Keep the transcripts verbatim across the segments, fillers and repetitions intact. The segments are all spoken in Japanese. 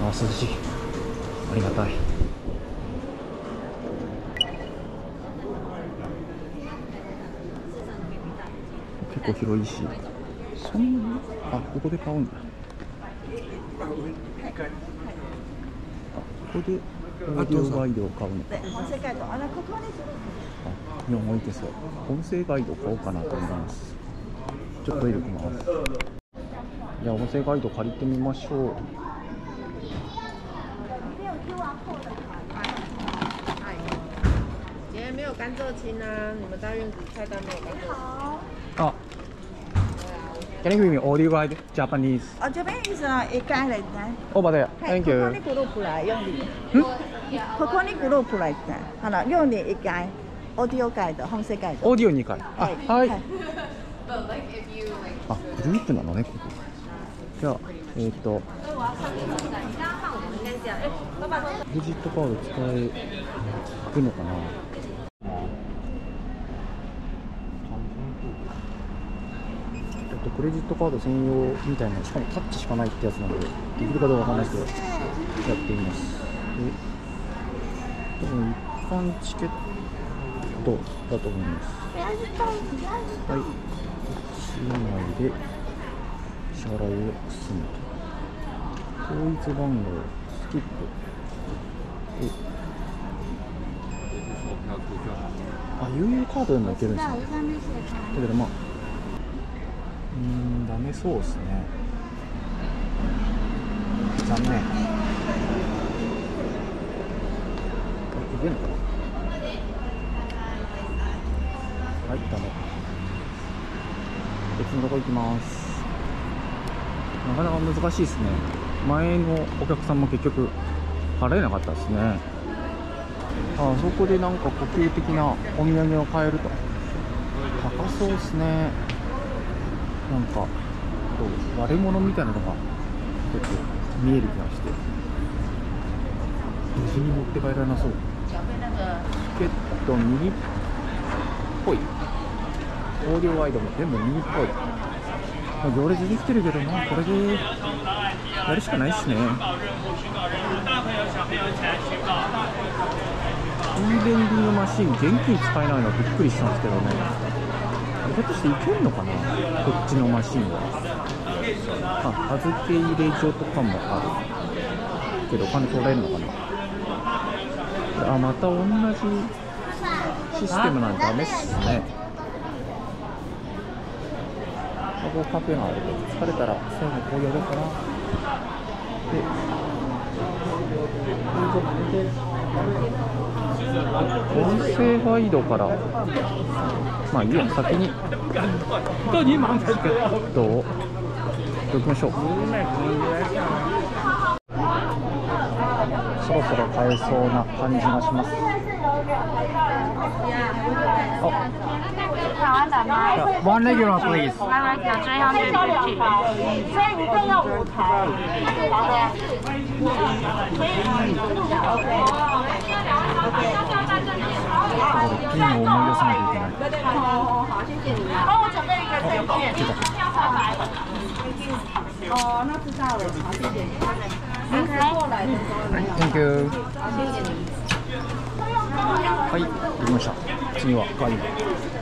あ、涼しい。ありがたい。結構広いし、そんなに、あ、ここで買うんだ。あ、ここでオーディオガイドを買うのか。あ、日本語いけそう。音声ガイド買おうかなと思います。ちょっと入れてます。じゃあ音声ガイド借りてみましょう。 今天没有甘蔗青啊，你们大院子菜单没有甘蔗青。 あ、Can you give me audio guide Japanese? あ、Japanese は一回ですね。 Over there. はい、 Thank ここ you. にグループ来用に。ここにグループ来て、あの用に一回。オーディオガイド、音声ガイド。 オーディオにかい。あ、はい。 はい。 あ、グループなのね、ここ。じゃあ、えっと。クレジットカード使えるのかな。えっと、クレジットカード専用みたいな、しかもタッチしかないってやつなので、できるかどうかわかんないですけど、やってみます。で、多分一般チケットだと思います。はい、いちまいで支払いを済むと。統一番号、スキップ。あ、ユーユー カードでもいけるんですね。だけどまあ、うーん、ダメそうですね。残念。いけるのかな。はい、ダメ。別のとこ行きます。なかなか難しいですね。前のお客さんも結局払えなかったですね。あそこでなんか呼吸的なお土産を買えると。高そうですね。なんか割れ物みたいなのが結構見える気がして、無事に持って帰らなそう。チケット右っぽい。オーディオガイドも全部右っぽい。行列できてるけどな、これでやるしかないっすね。イーベンディングマシン、現金使えないのはびっくりしたんですけどね。ひょっとしていけるのかな、こっちのマシンは。あ、預け入れ所とかもあるけど、お金取られるのかな。あ、また同じシステムなんでダメっすね。ここカフェがあると疲れたら最後こうやるから。で、音声ガイドから、まあいいや、先にチケットを置きましょう。そろそろ買えそうな感じがします。One regular, please. One regular, three hundred fifty. 所以一定要五台。好的。可以。 ピンを思い出さなきゃいけない。 好好，谢谢你。帮我准备一个证件。哦，那知道了，好，谢谢你。您是过来的。 Thank you。 好，谢谢你。 はい、できました。次はガイド。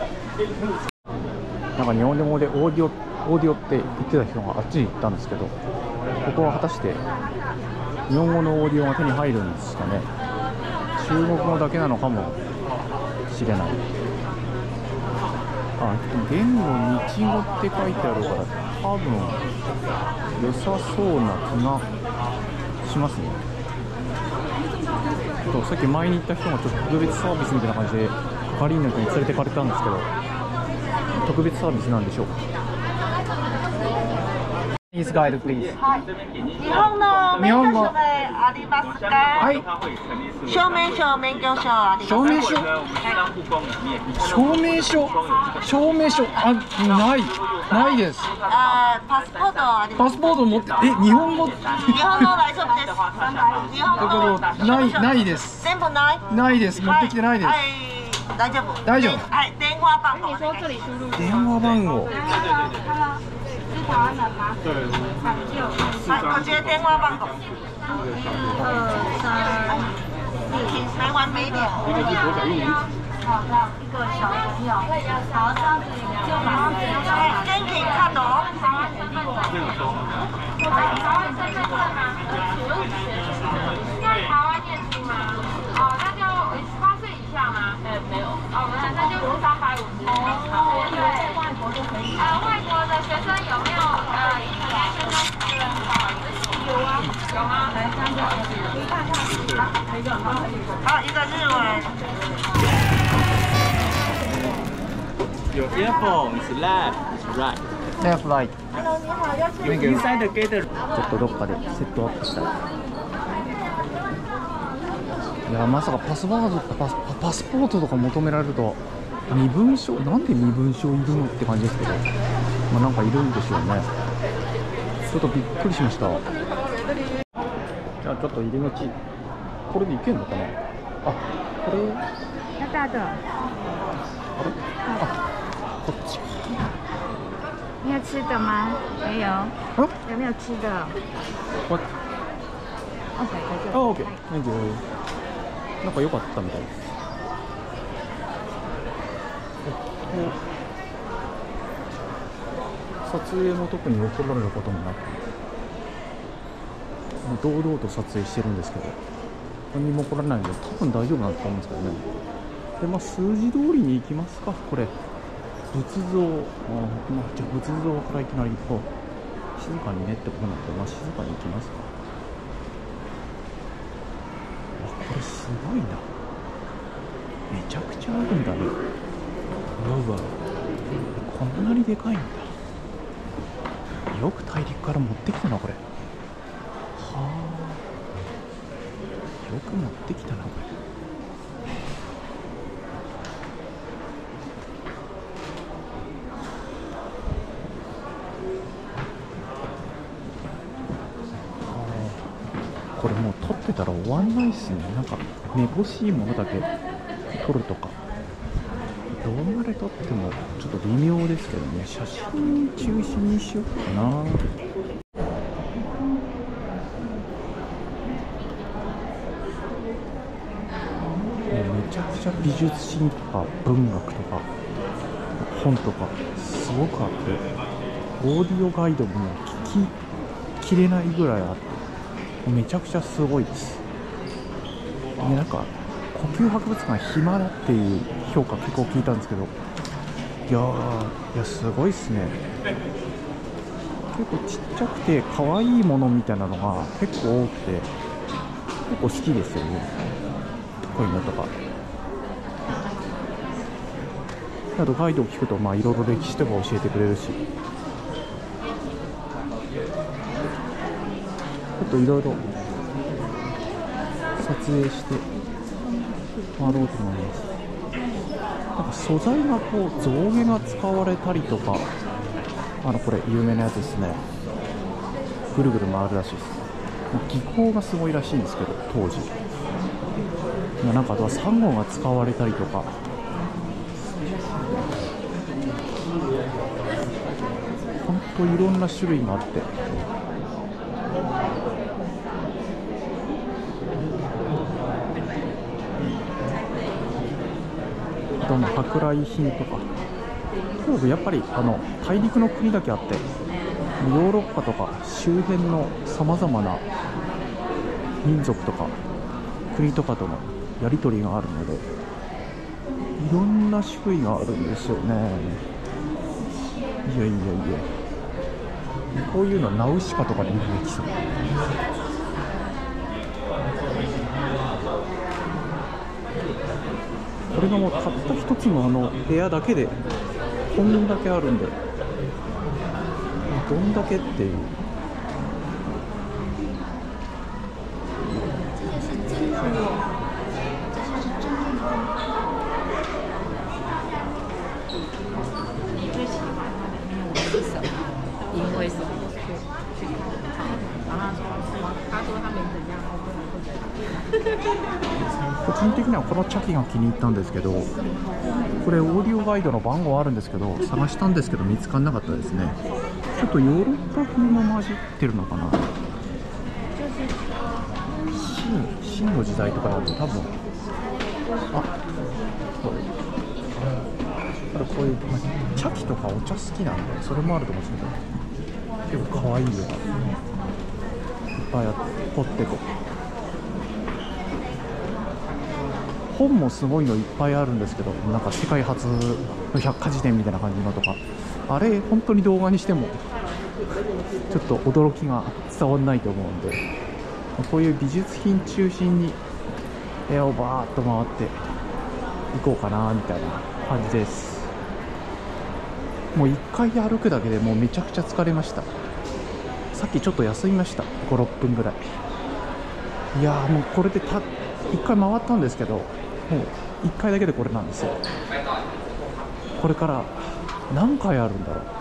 なんか日本語でオーディオ、オーディオって言ってた人があっちに行ったんですけど、ここは果たして日本語のオーディオが手に入るんですかね。中国語だけなのかもしれない。あ、言語日語って書いてあるから多分良さそうな気がしますね。とさっき前に行った人がちょっと特別サービスみたいな感じで係員の人に連れてかれたんですけど、特別サービスなんでしょうか。Please guide, please. はい。日本の免許証でありますか？ はい。 証明書、免許証あります。 証明書。証明書。証明書。あ、ない。ないです。 あ、パスポートあります。 パスポート持って、え、日本語。 日本の大丈夫です。日本の。 だけど、ない、ないです。 全部ない。 ないです。持ってきてないです。 はい。大丈夫。 大丈夫。 はい。電話番号。 電話番号。 是台湾人吗？对。好，我接电话番号。一二三，请台湾美点。好，这样一个小朋友。好，这样子就马上哎，先可以看哦。台湾身份证。台湾身份证吗？请问现在台湾念书吗？哦，那就十八岁以下吗？呃，没有。哦，那那就三百五十。好，对，外国就可以。呃，外国的学生有没有呃以前学生私人不好意思？有啊，有吗？来三个，你看看，好，一个，好，一个日文。 Your earphone is left, right. Left, right. Hello， 你好，要去 You inside the gate. ちょっとどっかでセットアップしたい。いやまさかパスワードパスパスポートとか求められると身分証なんで身分証いるのって感じですけど、まあなんかいるんでしょうね。ちょっとびっくりしました。じゃあちょっと入り口これで行けんのかな。あ、これ要大的。 あれあこっち。 你要吃的吗？没有。有没有吃的？ こっち。 哦，在这。 あ、オッケー。Thank you。なんか良かったみたいです。撮影も特に怒られることもなく、堂々と撮影してるんですけど、何も起こらないので多分大丈夫なんだと思うんですけどね。で、まあ数字通りに行きますか。これ仏像、あ、まあ、じゃあ仏像からいきなりこう静かにねってことなので、まあ静かに行きますか。あ、これすごいな。めちゃくちゃあるんだね。うわうわ、こんなにでかいんだ。よく大陸から持ってきたなこれ。はあ、よく持ってきたなこれ。これもう撮ってたら終わんないっすね。なんかめぼしいものだけ撮るとか、動画で撮ってもちょっと微妙ですけどね。写真中心にしようかな。めちゃくちゃ美術品とか文学とか本とかすごくあって、オーディオガイドも聞ききれないぐらいあって、めちゃくちゃすごいです。で、なんか呼吸博物館暇だっていう評価結構聞いたんですけど、いやー、いやすごいっすね。結構ちっちゃくて可愛いものみたいなのが結構多くて、結構好きですよね、こういうのとか。あとガイドを聞くと、まあいろいろ歴史とか教えてくれるし、ちょっといろいろ撮影して回ろうと思います。なんか素材がこう象牙が使われたりとか、あのこれ有名なやつですね。ぐるぐる回るらしいです。技巧がすごいらしいんですけど、当時。なんかあとはサンゴが使われたりとか。本当いろんな種類があって。どんな舶来品とか、やっぱりあの大陸の国だけあって、ヨーロッパとか周辺のさまざまな民族とか国とかとのやり取りがあるので、いろんな種類があるんですよね。いやいやいや、こういうのはナウシカとかで見てきそう。これがもうたった一つのあの部屋だけでこんだけあるんで、どんだけっていう。 因为什么？他说他说他没怎样，我不能不怎样。 個人的にはこの茶器が気に入ったんですけど、これオーディオガイドの番号あるんですけど、探したんですけど見つからなかったですね。 ちょっとヨーロッパ風も混じってるのかな。秦秦の時代とかだと多分、あ、そう、あとこういう、まあ、茶器とかお茶好きなんでそれもあると思うんですけど、結構可愛いのがいっぱいあって凝ってて、本もすごいのいっぱいあるんですけど、なんか世界初の百科事典みたいな感じのとか、あれ本当に動画にしてもちょっと驚きが伝わらないと思うんで、こういう美術品中心に部屋をバーッと回って行こうかなみたいな感じです。もういっかい歩くだけでもうめちゃくちゃ疲れました。さっきちょっと休みました、ご、ろっぷんぐらい。いやーもうこれでたいっかい回ったんですけど、もういっかいだけでこれなんですよ。これから何回あるんだろう。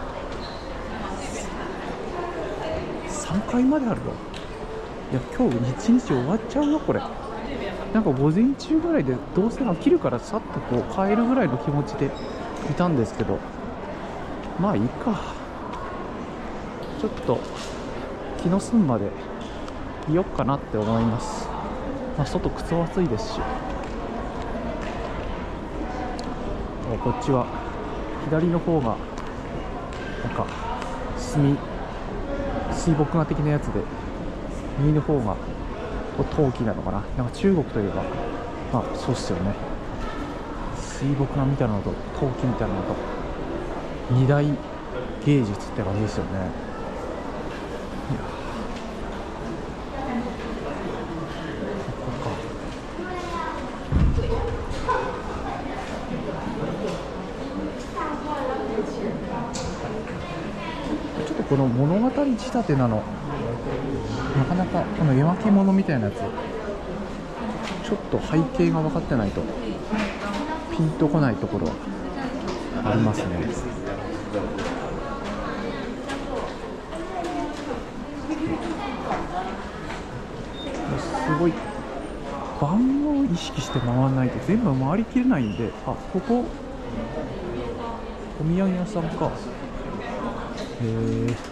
さんかいまであるの。いや今日いちにち終わっちゃうよこれ。なんか午前中ぐらいでどうせ飽きるからさっとこう帰るぐらいの気持ちでいたんですけど、まあいいか。ちょっと気の済むまでいよっかなって思います。まあ、外クソ暑いですし、こっちは左の方がなんか墨水墨画的なやつで、右の方が陶器なのかな。なんか中国といえばまあそうっすよね。水墨画みたいなのと陶器みたいなのと二大芸術って感じですよね。いやここか。ちょっとこの物語仕立てなのなかなか、この絵分け物みたいなやつちょっと背景が分かってないとピンとこないところはありますね。すごい番号を意識して回らないと全部回りきれないんで、あ、ここお土産屋さんか。へえ。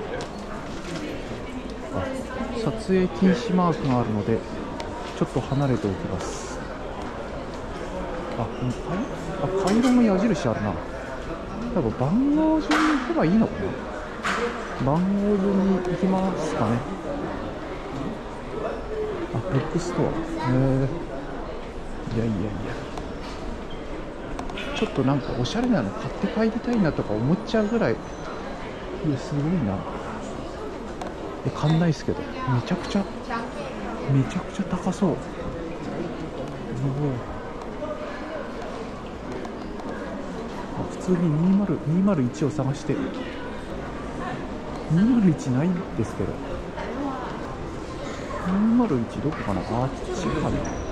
撮影禁止マークがあるのでちょっと離れておきます。あ、あ、回路の矢印あるな。多分番号順に行けばいいのかな。番号順に行きますかね。あ、ブックストア。へえ。いやいやいや、ちょっとなんかおしゃれなの買って帰りたいなとか思っちゃうぐらい、いやすごいな。え、買んないですけど、めちゃくちゃめちゃくちゃ高そう。普通ににまるにまるいちを探して、にまるいちないんですけど、にまるいちどこかな。あっちかな。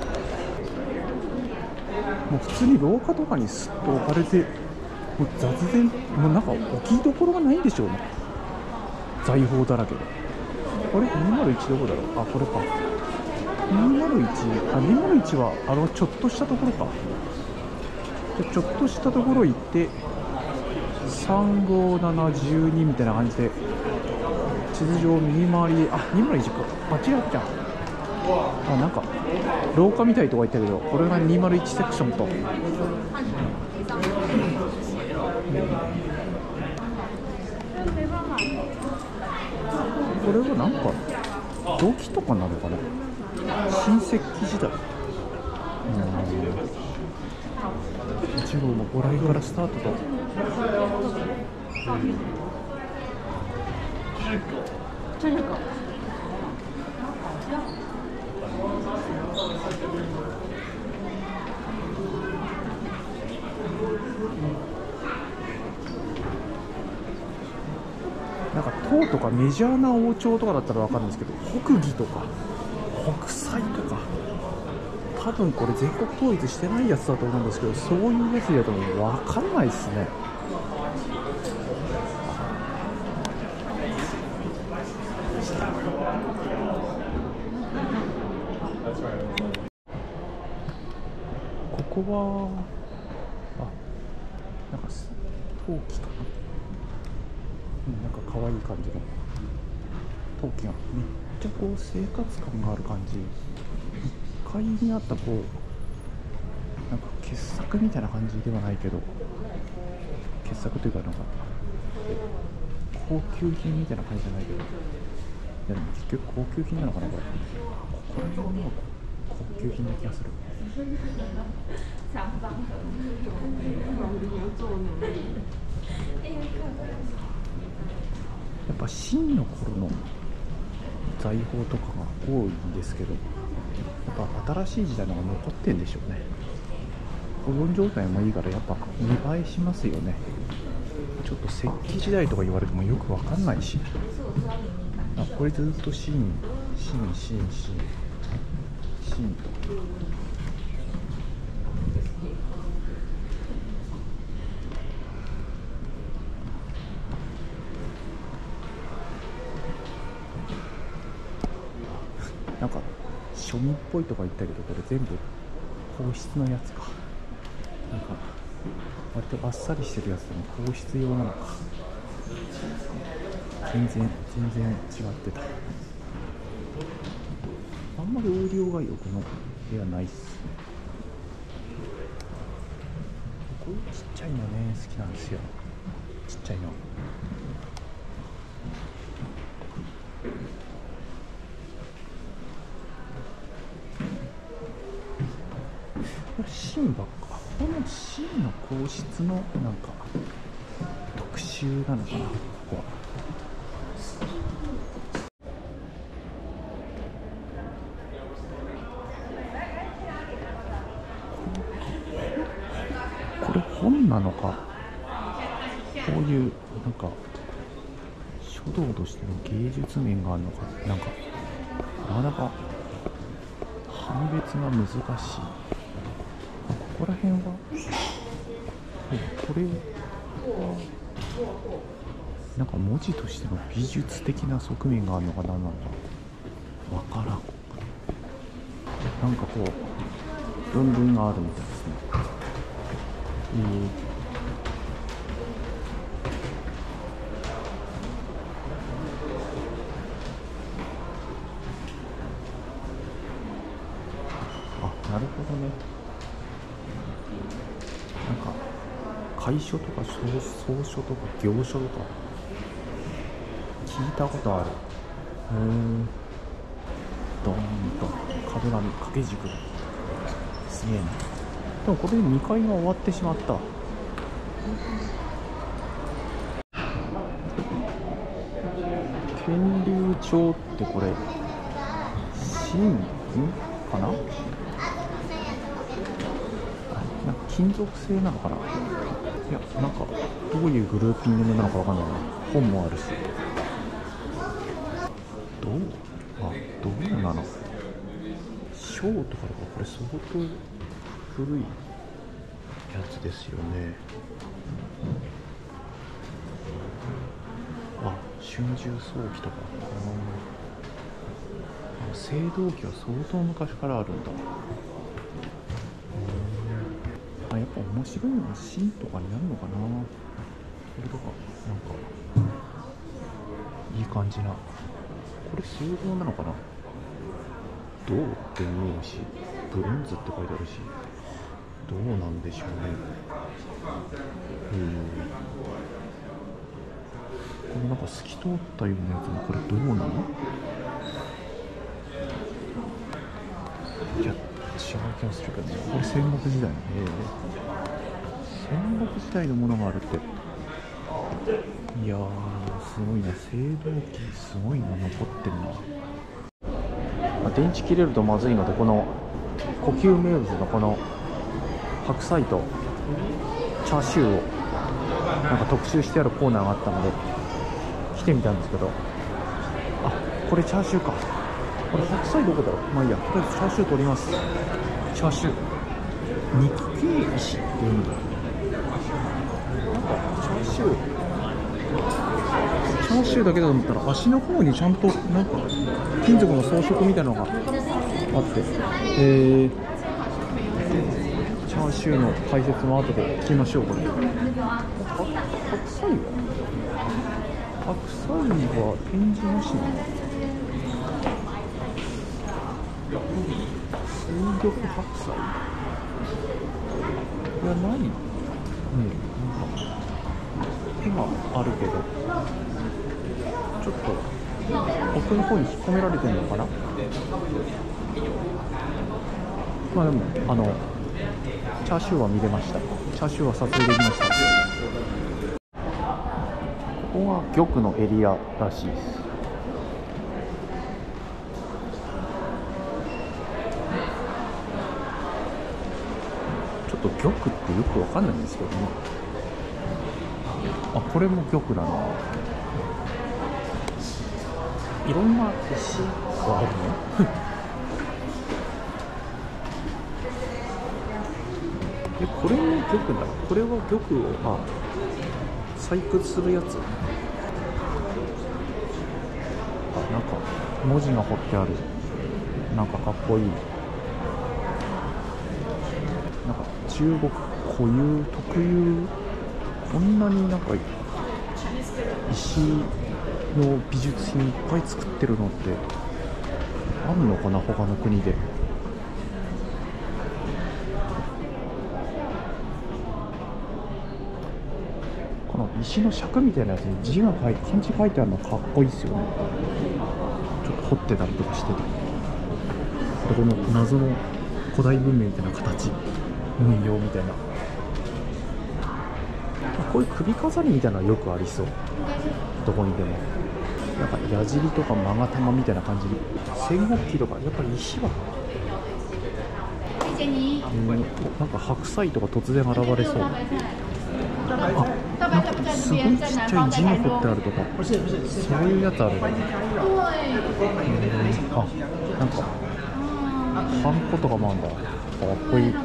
もう普通に廊下とかにすっと置かれて、もう雑然、もうなんか置きどころがないんでしょうね。財宝だらけで。あれにまるいちどこだろう。あ、これか。にまるいち、あ、にまるいちはあのちょっとしたところか。ちょっとしたところ行ってさんごなないちにみたいな感じで地図上右回りで、あ、にまるいちか、間違えた。あ、なんか廊下みたいとか言ったけど、これがにまるいちセクションと、これはなんか土器とかなのかな。新石器時代。いち号もご来からスタートと。なんか唐とかメジャーな王朝とかだったら分かるんですけど、北魏とか北斎とか、多分これ全国統一してないやつだと思うんですけど、そういうやつだと分かんないですね。ここはあ、なんか陶器かな。 なんか可愛い感じの陶器がめっちゃこう生活感がある感じ。いっかいにあったこうなんか傑作みたいな感じではないけど、傑作というかなんか高級品みたいな感じじゃないけど、いやでも結局高級品なのかなこれ。ここら辺の高級品な気がする。やっぱ清の頃の財宝とかが多いんですけど、やっぱ新しい時代のが残ってんでしょうね。保存状態もいいからやっぱ見栄えしますよね。ちょっと石器時代とか言われてもよくわかんないし、あ、これずっと清、清、清、清、清と。なんか庶民っぽいとか言ったけど、これ全部皇室のやつか。なんか割とバッサリしてるやつでも皇室用なのか。全然全然違ってた。あんまりオーディオがよくの部屋ないっすね。こういうちっちゃいのね好きなんですよ。ちっちゃいの。清ばっか。この清の皇室のなんか特集なのかな、ここは。これ本なのか、こういうなんか書道としての芸術面があるのか、なんかなかなか判別が難しい。ここら辺はこれなんか文字としての美術的な側面があるのか何なのかわからん。なんかこう論文があるみたいですね。えーなるほどね。なんか楷書とか草書とか行書とか聞いたことある。へえ。ドーンと壁紙掛け軸すげえな。でもこれでにかいが終わってしまった。乾隆帳ってこれ真かな。なんか金属製なのかな。いや、なんかどういうグルーピングなのかわかんないな。本もあるし。どうあ、どうなの。章とかだからこれ相当古いやつですよね。あ、春秋草記とか。あ、青銅器は相当昔からあるんだ。あ、やっぱ面白いのは芯とかになるのかな。これとかなんかいい感じな。これ青銅なのかな。銅って見えるし、ブロンズって書いてあるし、どうなんでしょうね。うん。これなんか透き通ったようなやつもこれどうなの。いや、違う気がするけどね。これ戦国時代の、えー、戦国時代のものがあるって。いやー、すごいな。青銅器すごいな、残ってるな。まあ、電池切れるとまずいので、この呼吸名物のこの白菜とチャーシューをなんか特集してあるコーナーがあったので来てみたんですけど、あ、これチャーシューか。これ白菜どこだろう。まあいいや、とりあえずチャーシュー取ります。チャーシュー肉系石って言うんだ。なんかチャーシューチャーシューだけだと思ったら足の方にちゃんとなんか金属の装飾みたいなのがあって、えー、チャーシューの解説も後で聞きましょう。これ白菜は白菜は展示なしなの？水玉白菜いやないね。なんか手があるけどちょっと奥の方に引っ込められてるのかな。まあでもあのチャーシューは見れました。チャーシューは撮影できました。ここが玉のエリアらしいです。ちょっと玉ってよくわかんないんですけどね。あ、これも玉だな。いろんな石があるね。え、これも玉だ。これは玉をあ採掘するやつ。あ、なんか文字が彫ってある。なんかかっこいい。なんか中国固有特有、こんなになんか石の美術品いっぱい作ってるのってあるのかな、他の国で。この石の尺みたいなやつに字が書いて漢字書いてあるのかっこいいですよね。ちょっと彫ってたりとかして、この謎の古代文明みたいな形、文様みたいな、こういう首飾りみたいなのはよくありそう、どこにでも。なんか矢尻とか勾玉みたいな感じに、戦国期とかやっぱり石は、うん、なんか白菜とか突然現れそう。あ、なんかすごいちっちゃい字が彫ってあるとか、そういうやつあるね。あ、なんかハンコとかもあるんだ。かっこいい。へ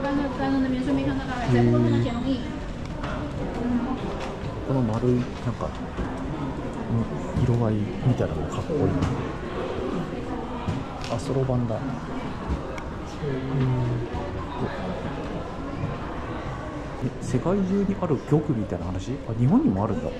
ー、この丸いなんか色合いみたいなのがかっこいい。あ、そろばんだ。え、世界中にある玉みたいな話？あ、日本にもあるんだ。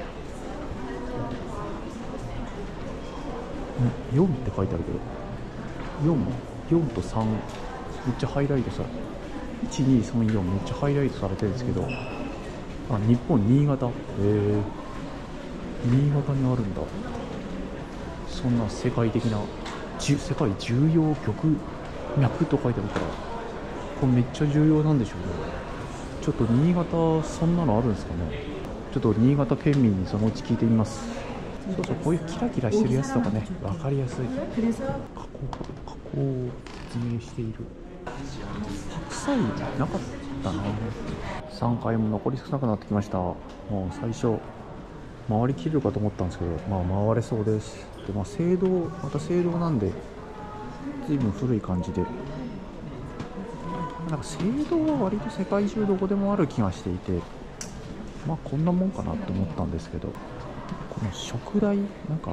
よんって書いてあるけど、よん、よんとさんめっちゃハイライトされ、いちにさんよんめっちゃハイライトされてるんですけど、あ、日本新潟、へえ、新潟にあるんだ。そんな世界的な世界重要玉脈と書いてあるから、これめっちゃ重要なんでしょうね。ちょっと新潟そんなのあるんですかね。ちょっと新潟県民にそのうち聞いてみます。そうそう、こういうキラキラしてるやつとかね、分かりやすい。加工加工を説明している。白菜なかったな。さんかいも残り少なくなってきました。もう最初回りきれるかと思ったんですけど、まあ回れそうです。で、まあ聖堂、また聖堂なんで随分古い感じで、なんか聖堂は割と世界中どこでもある気がしていて、まあこんなもんかなと思ったんですけど、この燭台、なんか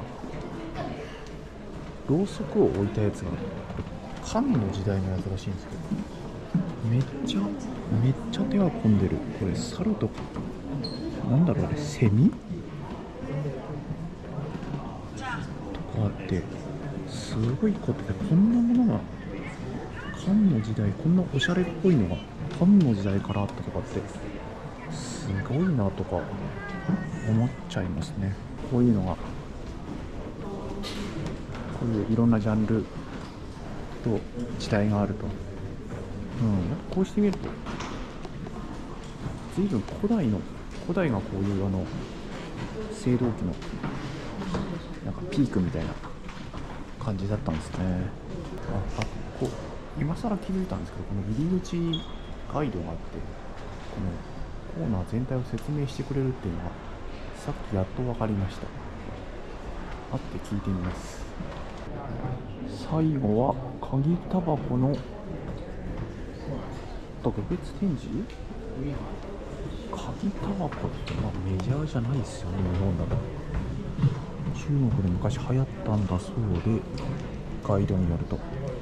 ろうそくを置いたやつが漢の時代のやつらしいんですけど、めっちゃめっちゃ手が込んでる。これ猿とかなんだろう、あれセミとかあって、すごい凝ってて、こんなものが漢の時代、こんなおしゃれっぽいのが漢の時代からあったとかってすごいなとか思っちゃいますね。こういうのが、こういういろんなジャンルと時代があると、うん、こうしてみると随分古代の古代がこういうあの青銅器のなんかピークみたいな感じだったんですね。あ、あ、こう今更気づいたんですけど、この入り口ガイドがあって、このコーナー全体を説明してくれるっていうのがさっきやっと分かりました。あって聞いてみます。最後は鍵タバコの特別展示。鍵タバコってまあメジャーじゃないですよね、日本だと。中国で昔流行ったんだそうで、ガイドによると、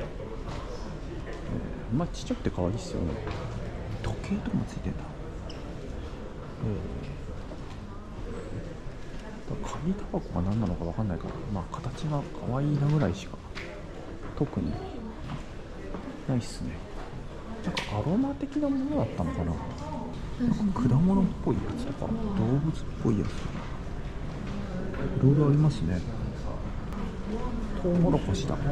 まあちっちゃくて可愛いですよね。時計とかもついてんだ。え紙タバコが何なのか分かんないから、まあ形が可愛いなぐらいしか特にないっすね。なんかアロマ的なものだったのかな。なんか果物っぽいやつとか動物っぽいやつとかいろいろありますね。トウモロコシだ。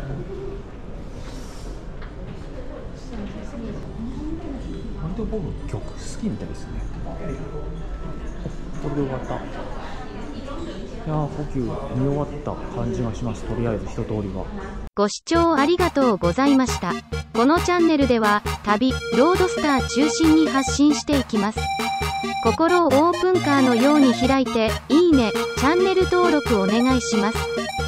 割と僕曲好きみたいですね。これで終わった。いやー、呼吸見終わった感じがします。とりあえず一通りは。 ご視聴ありがとうございました。このチャンネルでは旅、ロードスター中心に発信していきます。心をオープンカーのように開いて、いいね、チャンネル登録お願いします。